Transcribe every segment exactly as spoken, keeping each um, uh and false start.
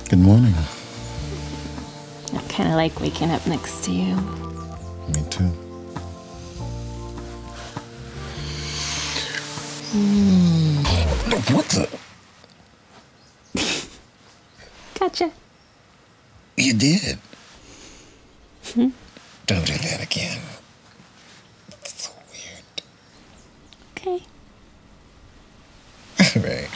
Good morning. I kind of like waking up next to you. Me too. Mm. What the? Gotcha. You did? Hmm? Don't do that again. It's so weird. Okay. Right.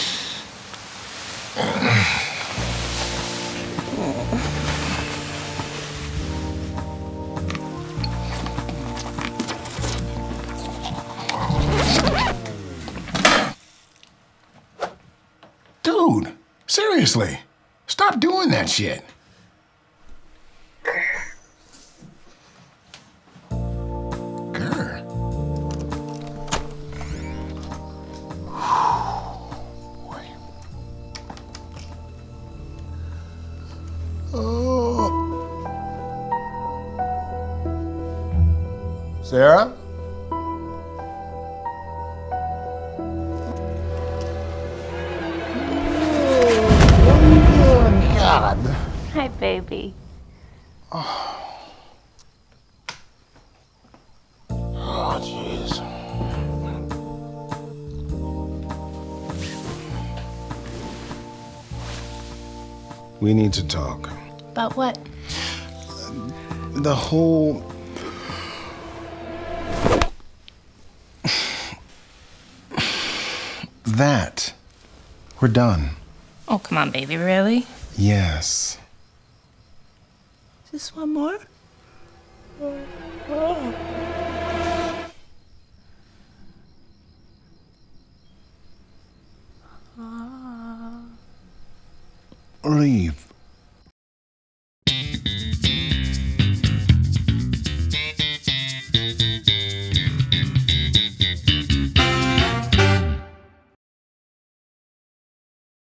Dude, seriously, stop doing that shit. Grr. Oh. Sarah? God. Hi, baby. Oh, oh, jeez. We need to talk. About what? The whole... that. We're done. Oh, come on, baby, really? Yes. Just one more? Leave.